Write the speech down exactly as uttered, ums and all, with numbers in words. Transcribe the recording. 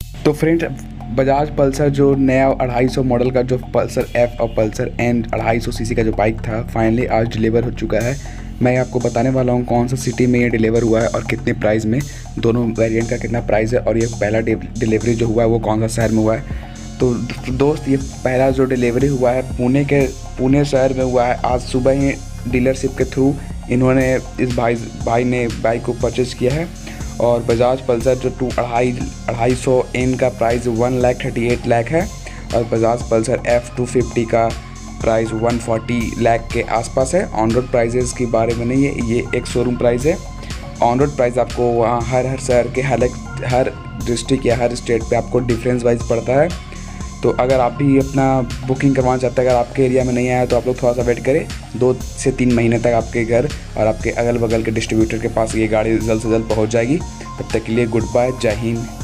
तो friend, Bajaj Pulsar जो नया अढ़ाई सौ मॉडल का जो पल्सर एफ और पल्सर एन अढ़ाई सौ सीसी का जो बाइक था, फाइनली आज डिलीवर हो चुका है। मैं आपको बताने वाला हूँ कौन सा सिटी में ये डिलीवर हुआ है और कितने प्राइस में, दोनों वेरिएंट का कितना प्राइस है, और ये पहला डिलीवरी जो हुआ है वो कौन सा शहर में हुआ है। तो दोस्त, ये पहला जो डिलीवरी हुआ है पुणे के पुणे शहर में हुआ है। आज सुबह ही डीलरशिप के थ्रू इन्होंने इस भाई भाई ने बाइक को परचेज़ किया है। और बजाज पल्सर जो टू अढ़ाई अढ़ाई सौ एन का price one lakh thirty eight lakh है, और Bajaj Pulsar F two fifty का प्राइस वन फोर्टी लाख के आसपास है। ऑन रोड प्राइजेज़ के बारे में नहीं है, ये एक शोरूम प्राइस है। ऑन रोड प्राइस आपको वहाँ हर हर शहर के हर हर डिस्ट्रिक्ट या हर स्टेट पे आपको डिफरेंस वाइज पड़ता है। तो अगर आप भी अपना बुकिंग करवाना चाहते हैं, अगर आपके एरिया में नहीं आया तो आप लोग थोड़ा सा वेट करें, दो से तीन महीने तक आपके घर और आपके अगल बगल के डिस्ट्रीब्यूटर के पास ये गाड़ी जल्द से जल्द पहुंच जाएगी। तब तक के लिए गुड बाय, जय हिंद।